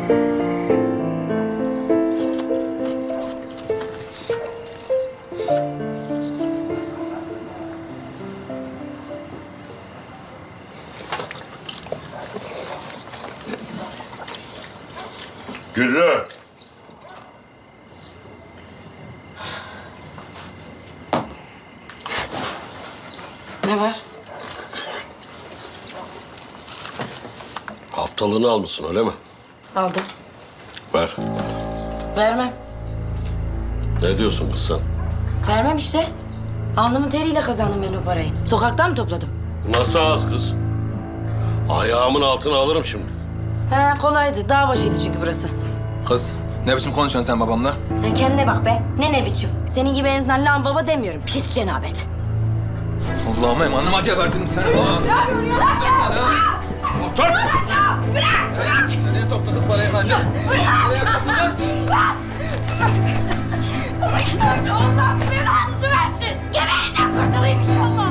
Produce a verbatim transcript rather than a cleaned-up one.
Güllü. Ne var? Haftalığını almışsın öyle mi? Aldım. Ver. Vermem. Ne diyorsun kız sen? Vermem işte. Alnımın teriyle kazandım ben o parayı. Sokaktan mı topladım? Nasıl az kız? Ayağımın altına alırım şimdi. He kolaydı. Dağ başıydı çünkü burası. Kız, ne biçim konuşuyorsun sen babamla? Sen kendine bak be. Ne ne biçim. Senin gibi en azından lan baba demiyorum. Pis cenabet. Allah'ım emanıma gebertin seni. Bırak! Otur! Bırak! Nereye soktun kız parayı kanca? Nereye soktun lan? Allah belanızı versin. Geberinden kurtulayım inşallah.